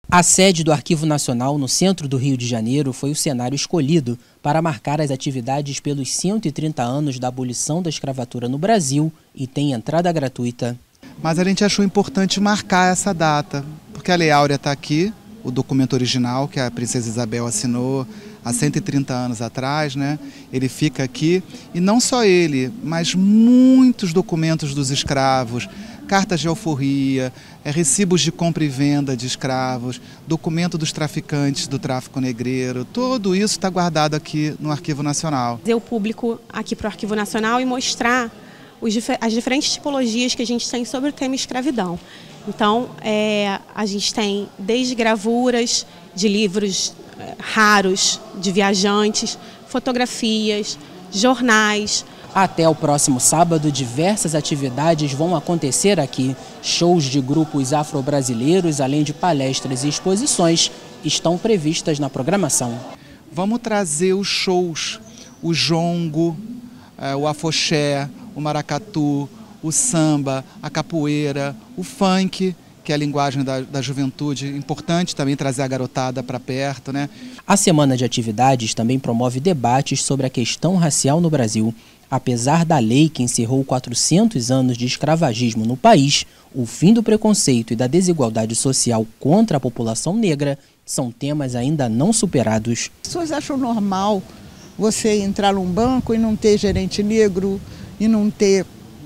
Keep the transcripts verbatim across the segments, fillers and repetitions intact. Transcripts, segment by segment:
A sede do Arquivo Nacional, no centro do Rio de Janeiro, foi o cenário escolhido para marcar as atividades pelos cento e trinta anos da abolição da escravatura no Brasil e tem entrada gratuita. Mas a gente achou importante marcar essa data, porque a Lei Áurea está aqui, o documento original que a Princesa Isabel assinou há cento e trinta anos atrás, né? Ele fica aqui, e não só ele, mas muitos documentos dos escravos, cartas de alforria, recibos de compra e venda de escravos, documento dos traficantes do tráfico negreiro, tudo isso está guardado aqui no Arquivo Nacional. Trazer o público aqui para o Arquivo Nacional e mostrar os, as diferentes tipologias que a gente tem sobre o tema escravidão. Então, é, a gente tem desde gravuras de livros é, raros, de viajantes, fotografias, jornais. Até o próximo sábado, diversas atividades vão acontecer aqui. Shows de grupos afro-brasileiros, além de palestras e exposições, estão previstas na programação. Vamos trazer os shows, o jongo, o afoxé, o maracatu, o samba, a capoeira, o funk, que é a linguagem da, da juventude, importante também trazer a garotada para perto, né? A Semana de Atividades também promove debates sobre a questão racial no Brasil. Apesar da lei que encerrou quatrocentos anos de escravagismo no país, o fim do preconceito e da desigualdade social contra a população negra são temas ainda não superados. As pessoas acham normal você entrar num banco e não ter gerente negro, e não ter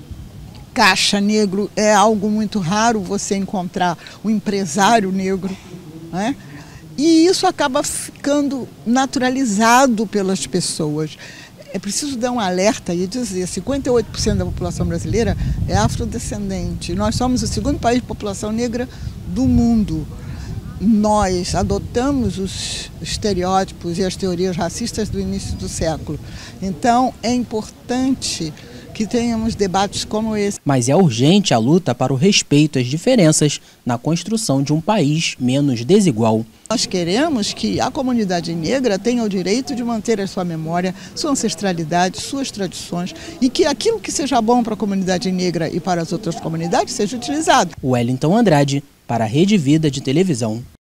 caixa negro. É algo muito raro você encontrar um empresário negro, né? E isso acaba ficando naturalizado pelas pessoas. É preciso dar um alerta e dizer, cinquenta e oito por cento da população brasileira é afrodescendente. Nós somos o segundo país de população negra do mundo. Nós adotamos os estereótipos e as teorias racistas do início do século. Então, é importante que tenhamos debates como esse. Mas é urgente a luta para o respeito às diferenças na construção de um país menos desigual. Nós queremos que a comunidade negra tenha o direito de manter a sua memória, sua ancestralidade, suas tradições, e que aquilo que seja bom para a comunidade negra e para as outras comunidades seja utilizado. Wellington Andrade, para a Rede Vida de Televisão.